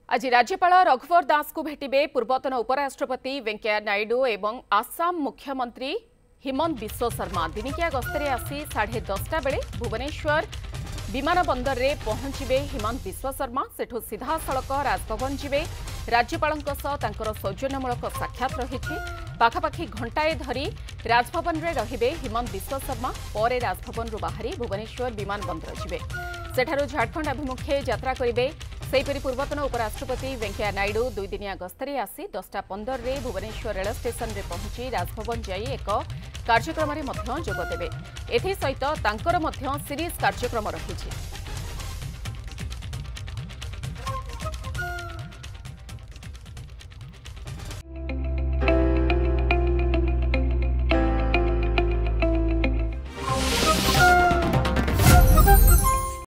आज राज्यपाल रघुवर दास को भेटिबे पूर्वतन उपराष्ट्रपति वेंकैया नायडू एवं आसाम मुख्यमंत्री हिमंत बिश्व शर्मा दिनिकिया गस्तरे आसी 10:30 बेले भुवनेश्वर विमान बंदर रे पहुंचबे हिमंत बिश्व शर्मा सेठू सीधा सड़क राजभवन जिबे राज्यपाल सौजन्यमूलक साक्षात रही पाखापाखि घंटाए धरी राजभवन रे रहिबे हिमंत बिश्व शर्मा पर राजभवन बाहरी भुवनेश्वर विमान बंदर जिबे सेठारु झारखंड अभिमुखे यात्रा करिबे। सेहीपरि पूर्वतन उपराष्ट्रपति वेंकैया नायडू 2 दिनिया गस्तरे आसी 10:15 रे भुवनेश्वर रेल स्टेशन रे पहुंची राजभवन जाई एक कार्यक्रम रे मध्य जोग देबे। एथि सहित तांकर मध्य सीरीज कार्यक्रम रहिछि।